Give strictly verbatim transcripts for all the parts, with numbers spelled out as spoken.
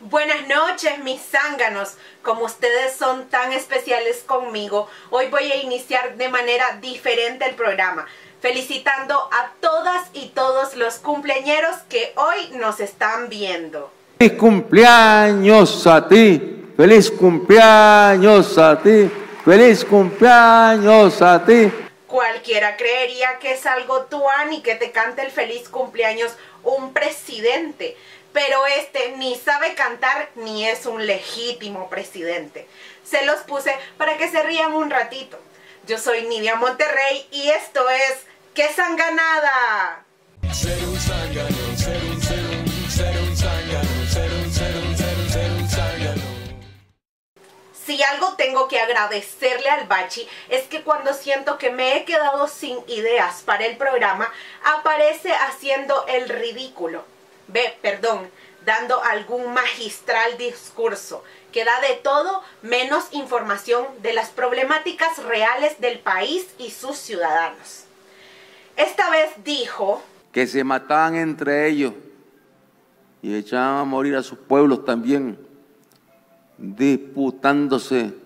Buenas noches, mis zánganos. Como ustedes son tan especiales conmigo, hoy voy a iniciar de manera diferente el programa, felicitando a todas y todos los cumpleañeros que hoy nos están viendo. ¡Feliz cumpleaños a ti! ¡Feliz cumpleaños a ti! ¡Feliz cumpleaños a ti! Cualquiera creería que es algo tuani que te cante el feliz cumpleaños un presidente, pero este ni sabe cantar ni es un legítimo presidente. Se los puse para que se rían un ratito. Yo soy Nidia Monterrey y esto es ¡Qué Zanganada! Ser un zángano, ser un, ser un, ser un zángano, ser un, ser un, ser un, ser un zángano. Si algo tengo que agradecerle al Bachi es que cuando siento que me he quedado sin ideas para el programa, aparece haciendo el ridículo. Ve, perdón, dando algún magistral discurso que da de todo menos información de las problemáticas reales del país y sus ciudadanos. Esta vez dijo que se mataban entre ellos y echaban a morir a sus pueblos también, disputándose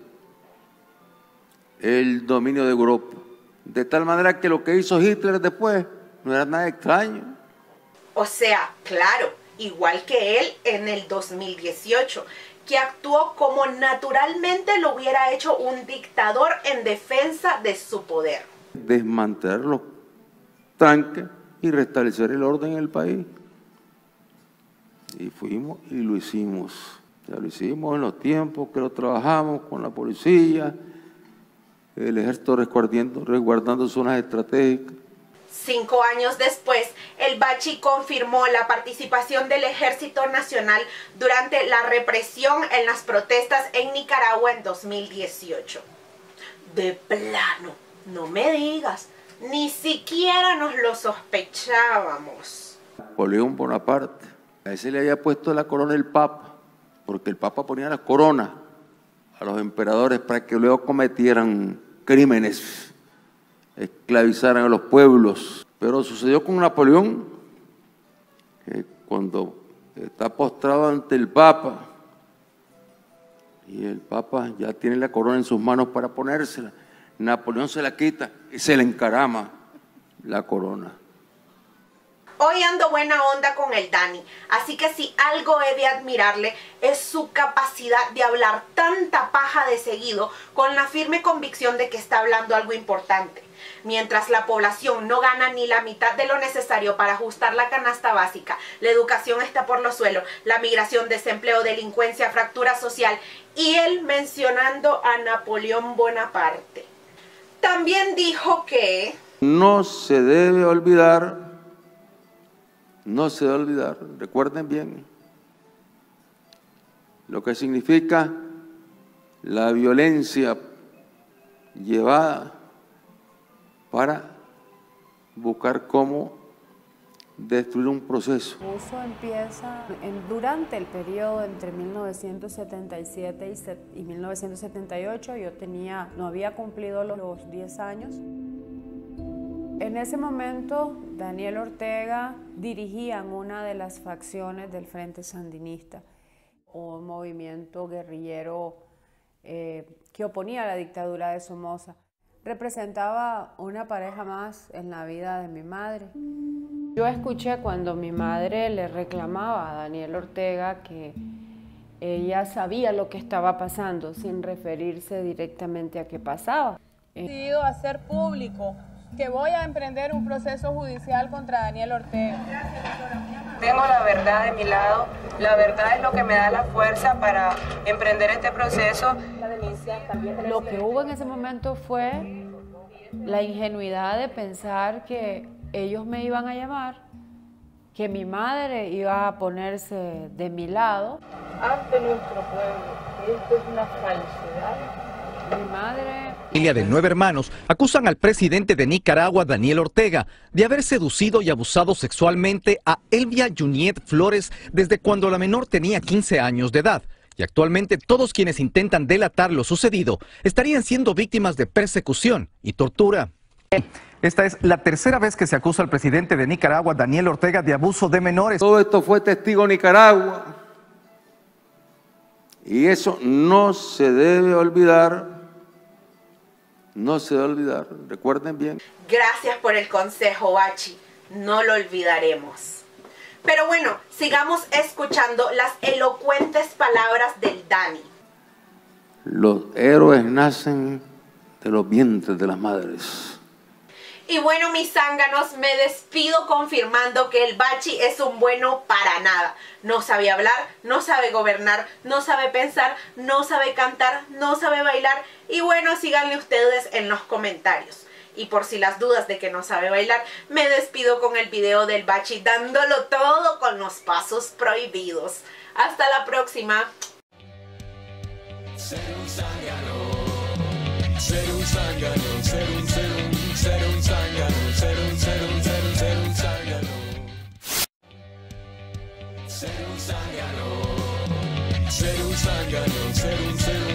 el dominio de Europa. De tal manera que lo que hizo Hitler después no era nada extraño. O sea, claro, igual que él en el dos mil dieciocho, que actuó como naturalmente lo hubiera hecho un dictador en defensa de su poder. Desmantelar los tranques y restablecer el orden en el país. Y fuimos y lo hicimos. Ya lo hicimos en los tiempos que lo trabajamos con la policía, el ejército resguardando, resguardando zonas estratégicas. Cinco años después, el Bachi confirmó la participación del Ejército Nacional durante la represión en las protestas en Nicaragua en dos mil dieciocho. De plano, no me digas, ni siquiera nos lo sospechábamos. Napoleón Bonaparte, a ese le había puesto la corona el Papa, porque el Papa ponía la corona a los emperadores para que luego cometieran crímenes, esclavizaran a los pueblos. Pero sucedió con Napoleón, que cuando está postrado ante el Papa, y el Papa ya tiene la corona en sus manos para ponérsela, Napoleón se la quita y se le encarama la corona. Hoy ando buena onda con el Dani, así que si algo he de admirarle es su capacidad de hablar tanta paja de seguido con la firme convicción de que está hablando algo importante. Mientras la población no gana ni la mitad de lo necesario para ajustar la canasta básica, la educación está por los suelos, la migración, desempleo, delincuencia, fractura social, y él mencionando a Napoleón Bonaparte. También dijo que no se debe olvidar No se debe olvidar, recuerden bien, lo que significa la violencia llevada para buscar cómo destruir un proceso. El uso empieza en, durante el periodo entre mil novecientos setenta y siete y, y mil novecientos setenta y ocho, yo tenía, no había cumplido los, los diez años. En ese momento, Daniel Ortega dirigía una de las facciones del Frente Sandinista, un movimiento guerrillero eh, que oponía a la dictadura de Somoza. Representaba una pareja más en la vida de mi madre. Yo escuché cuando mi madre le reclamaba a Daniel Ortega que ella sabía lo que estaba pasando, sin referirse directamente a qué pasaba. He decidido hacer público que voy a emprender un proceso judicial contra Daniel Ortega. Tengo la verdad de mi lado, la verdad es lo que me da la fuerza para emprender este proceso. Lo que hubo en ese momento fue la ingenuidad de pensar que ellos me iban a llamar, que mi madre iba a ponerse de mi lado. Ante nuestro pueblo, esto es una falsedad. Mi madre... La familia de nueve hermanos acusan al presidente de Nicaragua, Daniel Ortega, de haber seducido y abusado sexualmente a Elvia Juniet Flores desde cuando la menor tenía quince años de edad. Y actualmente todos quienes intentan delatar lo sucedido estarían siendo víctimas de persecución y tortura. Esta es la tercera vez que se acusa al presidente de Nicaragua, Daniel Ortega, de abuso de menores. Todo esto fue testigo Nicaragua. Y eso no se debe olvidar, no se debe olvidar, recuerden bien. Gracias por el consejo, Bachi, no lo olvidaremos. Pero bueno, sigamos escuchando las elocuentes palabras del Dani. Los héroes nacen de los vientres de las madres. Y bueno, mis zánganos, me despido confirmando que el Bachi es un bueno para nada. No sabe hablar, no sabe gobernar, no sabe pensar, no sabe cantar, no sabe bailar. Y bueno, síganle ustedes en los comentarios. Y por si las dudas de que no sabe bailar, me despido con el video del Bachi dándolo todo con los pasos prohibidos. Hasta la próxima. Ser un zángano, ser un zángano, ser un, ser un, ser un zángano, ser un, ser un, ser un, ser un zángano. Ser un zángano, ser un zángano, ser un, ser un.